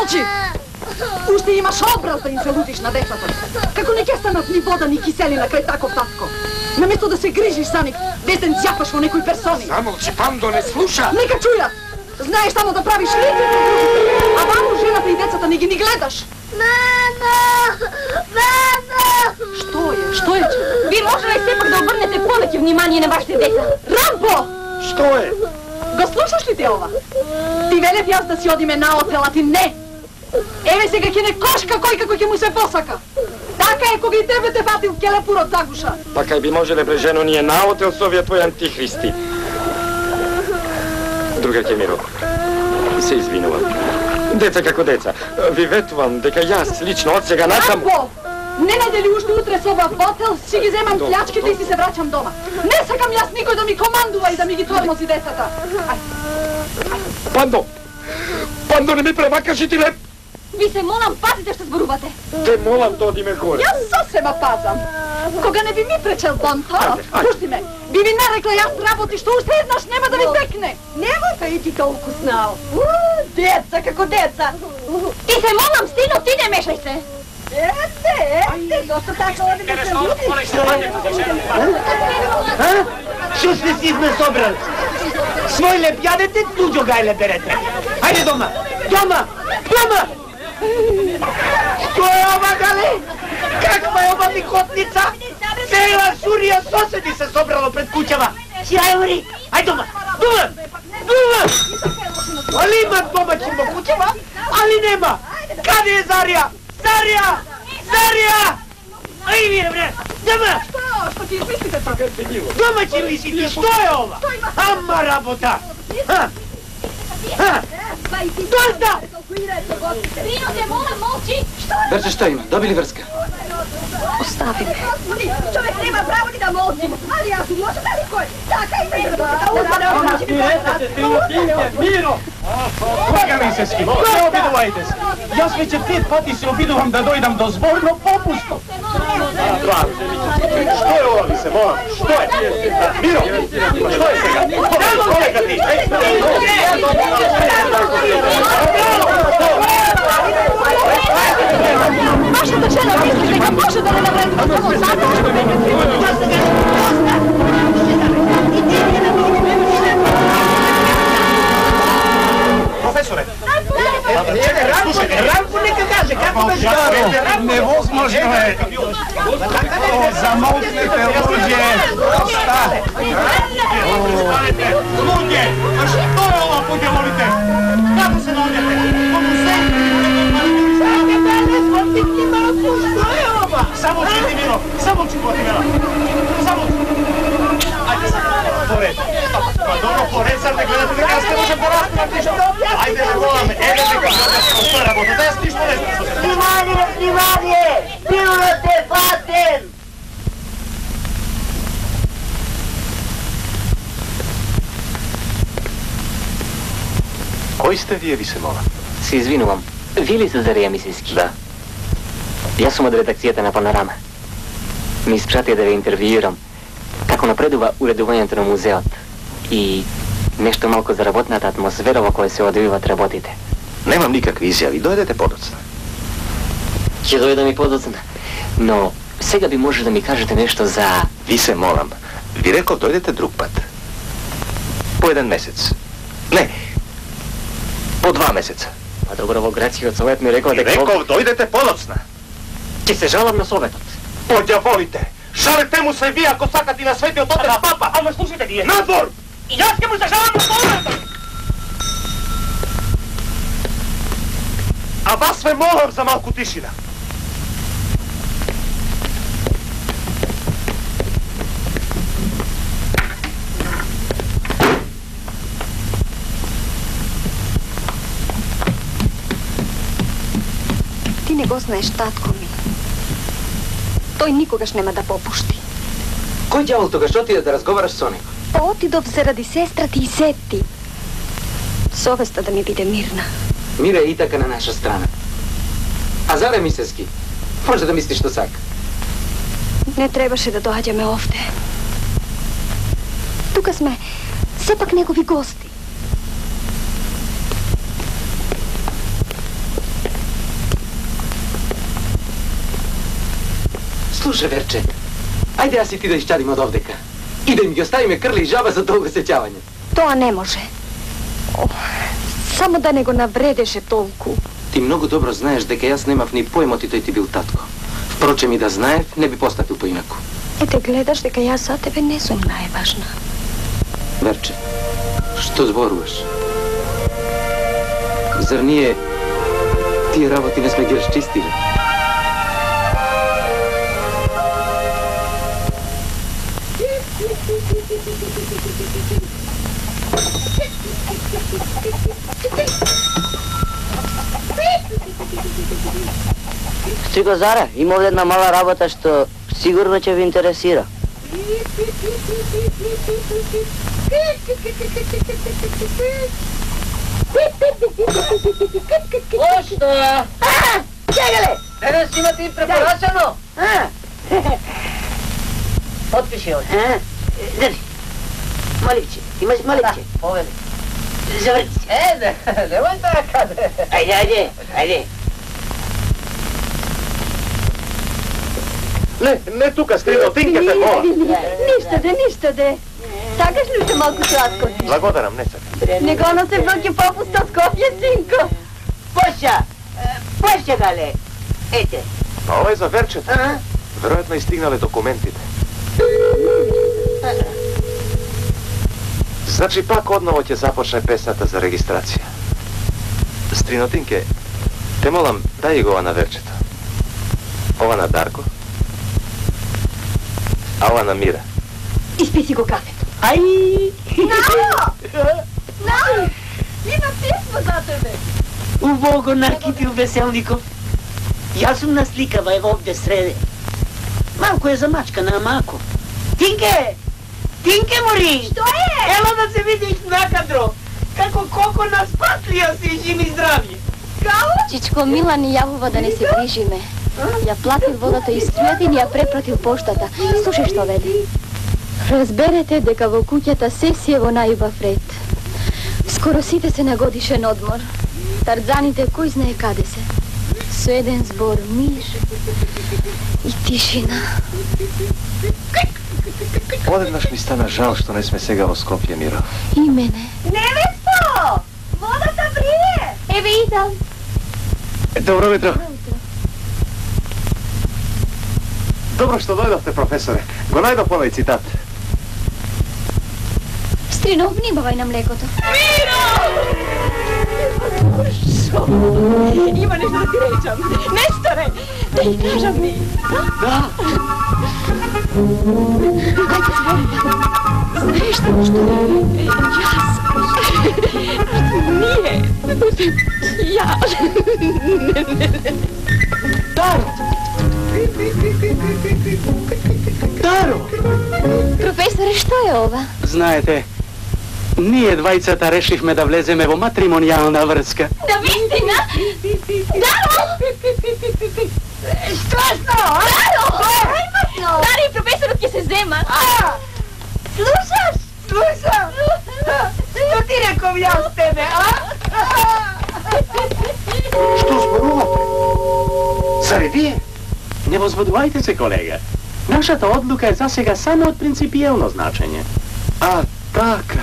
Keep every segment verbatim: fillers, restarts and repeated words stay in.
Замолчи! Уште имаш образ да им се лутиш на децата. Како не ќе станат ни вода, ни киселина крај таков татко. Наместо да се грижиш за них, десен цјапаш во некои персони. Замолчи, Пандо, не слуша! Нека чујат! Знаеш само да правиш лице пред другите, а ваму жената и децата не ги ни гледаш. Мама! Мама! Што е? Што е? Ви може ли сепак да обрнете повеќе внимание на вашите деца? Рамбо! Што е? Го слушаш ли те ова? Ти велев јас да си одиме на отел, а ти не! Еве сега ќе не кошка кој како ќе му се посака. Така е кога и тебе те фатил келепурот загуша. Па кај би можеле брежено ние на отел со овие твои антихристи. Другарке Миро, се извинувам. Деца како деца, ви ветувам дека јас лично од сега натаму... Рамбо! Не најде ли уште утре со ова ботел, си ги земам плячките и си се враќам дома. Не сакам јас никој да ми командува и да ми ги тормози децата. Пандо! Пандо, не ми премакаш ти леп! Ви се молам, пазите што зборувате. Те молам да одиме горе. Јас сосема пазам. Кога не би ми пречел бонто, пушти ме, би ви нарекла јас работи што уште еднаш нема да ви текне. Нема се и ти толку знал. Деца како деца. Ти се молам, стино, ти не мешај се. Ете, ете, доста така одиме се лути. Што сте си сме собрали? Свој леп јадете, туѓо гајле берете. Хајде дома, дома, дома! Што е ова, гале? Каква е ова микотница? Цела сурија соседи се собрало пред куќава. Сјајори, ај дома, дома, дома! Али има домаќин во куќава, али нема. Каде е Зарија? Зарија! Зарија! Ај вие, бре, дома! Што ти измислите така? Домаќин ли си ти, што е ова? Ама работа! Ха? Ха? Дожда! Стино, те молам, молчи! Верче, што има? Доби ли врска? Остави ме. Човек нема право ни да молчи, али јас може да никој. Така и не да Миро! Зare Misevski, не обидувајте се. Јас веќе пет пати се обидувам да дојдам до збор, но попусто. Што е ова, ви се молам? Што е? Миро! Што е сега? Колека ти? Вашата жена мисли дека може да не навреди само затоа што веќе Професоре! Рамко нека каже, како беше това? Невозможно е. О, замолкнете, луѓе. Оста. Луѓе! А што е ова, пуѓе, молите? Како се наоѓате? Колку се? Само чути, Миро! Само чути, Миро! Само чути! Ајде сега, поред! Па добро, поред, сам не гледате дека сте може поразпрат ништо? Ајде да воламе, еве дека гледате што е работа, да јас ништо не знам. Внимание, внимание! Бивате фатен! Кој сте вие, ви се молам? Се извинувам. Ви ли се Zare Misevski? Да. Јас сум од редакцијата на Панорама. Ми испратија да ве интервјуирам како напредува уредувањето на музеот и нешто малку за работната атмосфера во која се одвиваат работите. Немам никакви изјави, дојдете подоцна. Ќе дојдам и подоцна, но сега би може да ми кажете нешто за... Ви се молам, ви реков дојдете друг пат. По еден месец. Не, по два месеца. Па добро, во градскиот совет ми рекол дека... Реков дојдете подоцна. Ќе се жалам на советот. Подјаволите! Шарете му се вие ако сакате на светиот отец папа! Ама слушайте вие. Надвор! Јас ќе му се жалам на советот! А вас ве молам за малку тишина. Ти не го знаеш татко ми. Тој никогаш нема да попушти. Кој ѓавол тогаш отиде да разговараш со него? Па отидов заради сестра ти и сети. Совеста да ми биде мирна. Мира е и така на наша страна. А Zare Misevski може да мисли што сака. Не требаше да доаѓаме овде. Тука сме сепак негови гости. Slušaj, Verče, ajde ja si ti da iščadim od ovdeka. I da mi gi ostavime krli i žaba za toliko sećavanja. To ne može. Oh, samo da nego navredeše tolku. Ti mnogo dobro znaješ дека јас немав ни појма ти тој ти бил татко. Впрочем и да знаев, не би постапил поинаку. Ете, гледаш дека јас за тебе не сум најважна. Верче, што зборуваш? Зар ние тие работи не сме ги расчистили? Стиго, Зара, има овде една мала работа што сигурно ќе ви интересира. Ошто? А, чегале! Денес има ти препорачано. Подпиши овде. Држи. Маливче, имаш маливче? Поведе. Заврти се. Е, не, немој така. Ајде, ајде, ајде. Не, не тука, Стрино, тинкете мола. Ништо де, ништо де. Сакаш ли уште малку сладко? Благодарам, не сакам. Него носе ваќе попуста од Скопје, синко. Поша, поша гале. Ете. А ова е за Верчето. Веројатно и стигнале документите. Значи пак одново ќе започне песната за регистрација. Стринотинке, те молам, дај го ова на Верчето. Ова на Дарко, а ова на Мира. Испи си го кафето. Ај! Нао! Нао! Има писмо за тебе. Убаво го накипил Веселников. Јас сум насликава, ево овде среде. Малко е замачкана, ама ако. Тинке! Тинке, мори! Што е? Ела да се видиш накадро. Како колко нас патлија си, живи здрави. Као? Чичко Милан и јавува да не се грижиме. Ја платил водата и струјата и ни ја препратил поштата. Слушај што веде. Разберете дека во куќата се си е во најубав ред. Скоро сите се на годишен одмор. Тарзаните кој знае каде се. Со еден збор мир и тишина. Одеднаш ми стана жал што не сме сега во Скопје, Миро. И мене. Невесто! Водата брие! Еве идам. Добро утро. Добро што дојдовте, професоре. Го најдов овој цитат. Стрино, внимавај на млекото. Шо? Има нешто да ти речам. Несторе! Да ти кажам ми. Да. Ајде, звони. Знаеш што? Што? Јас. Ние. Ја. Даро! Даро! Професоре, што е ова? Знаете, ние двајцата решивме да влеземе во матримонијална врска. Да вистина? Даро! Страшно! Даро! Даро и професорот ќе се зема. Слушаш? Слушам! Што ти реков јас тебе, а? Што зборувате? Заре вие? Не возбудувајте се, колега. Нашата одлука е за сега само од принципијално значење. А, така.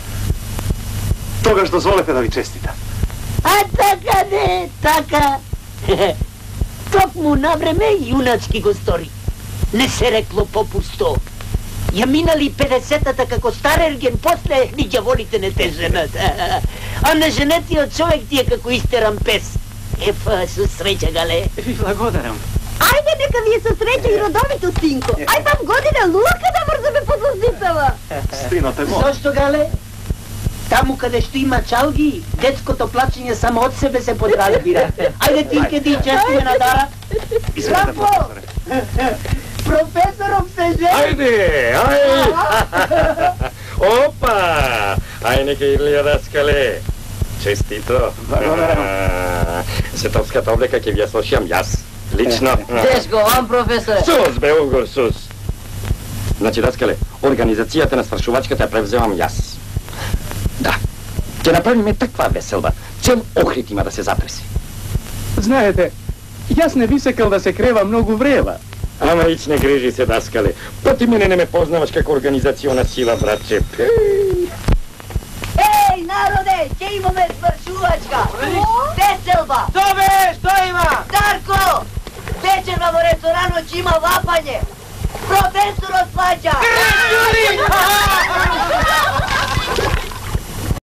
Тогаш дозволете да ви честитам. А така не, така. Токму на време јуначки го стори. Не се рекло попусто. Ја минали педесетата како стар ерген, после ни ѓаволите не те женат. А на женетиот човек ти е како истеран пес. Ефа, со среќа, гале. Ви благодарам. Ајде, нека ви е со среќа и родовито, синко. Ај вам година лука да мрзаме позлазницава. Стрино, те мол. Зошто, гале? Таму каде што има чалги, детското плачење само од себе се подразбира. Ајде, Тинке, ти честиме на Дара. Извинете, професоре. Професоров се жени. Ајде, ај! Опа! Ај, нека Ирлија раскале. Честито. Благодарам. Световската облека ќе ви ја слушам јас. Лично. Тешко, вам, професоре. Сус, бе, Угор, сус. Значи, раскале, организацијата на свршувачката ја превземам јас. Да. Ќе направиме таква веселба. Цел Охрид има да се затреси. Знаете, јас не би сакал да се крева многу врева. Ама ić ne griži se, daskale. Pa ti mene ne me poznavaš kako organizaciona sila, bratče. Ej, narode, ќе имаме свршувачка. Веселба. Добе, што има? Дарко, вечерва во ресторанот ќе има вапање. Професорот плаќа. Крестури!